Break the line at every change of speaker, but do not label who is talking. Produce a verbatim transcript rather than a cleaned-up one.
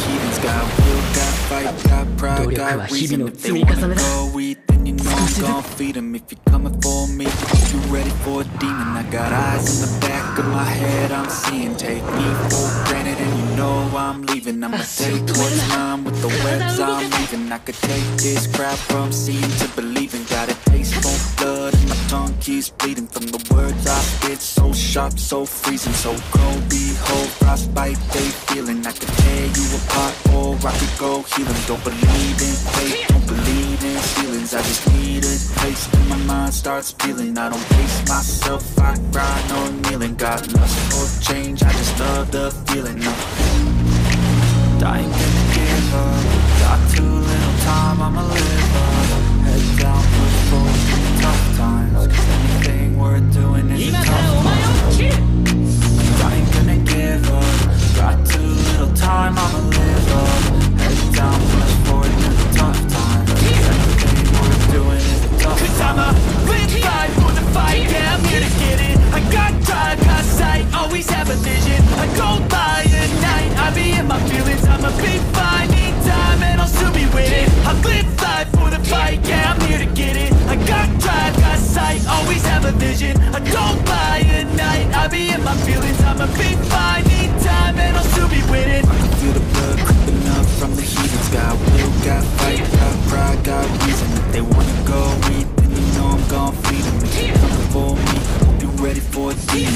heathens. Got will, got fight, got pride, got reason. If they wanna go eat, then you know I'm gon' feed them. If you're coming for me, you ready for a demon. I got eyes in the back of my head, I'm seeing. Take me for granted and you know I'm leaving. I'ma take what's mine with the webs I'm leaving. I could take this crowd from seeing to believing. Got a taste for blood and my tongue keeps bleeding. From the words I spit, so sharp, so freezing. So cold, behold, frostbite, they feeling. I could tear you apart or I could go healing. Don't believe in fate, don't believe in feelings. I just need a taste and my mind starts feeling. I don't pace myself, I grind or kneeling. Got lust for change, I just love the feeling. No. I ain't gonna give up. Got too little time, I'ma live up. Head down, push forward through the tough times. Cause anything worth doing is a tough one. I ain't gonna give up. Got too little time, I'ma live up. Head down, push forward through the tough times. Cause anything worth doing is a tough one. Cause I'm a live fight for the fight, yeah, I'm here to get it. I got drive, got sight, always have a vision. I go by at night, I be in my feelings. I'm a big fine, need time, and I'll soon be with it. I live life for the fight, yeah, I'm here to get it. I got drive, got sight, always have a vision. I go by at night, I be in my feelings. I'm a big fine, need time, and I'll soon be with it. I can feel the blood creeping up from the heathens. Got will, got fight, got pride, got reason. If they wanna go eat, then you know I'm gon' feed them. If you're coming for me, hope you're ready for a demon.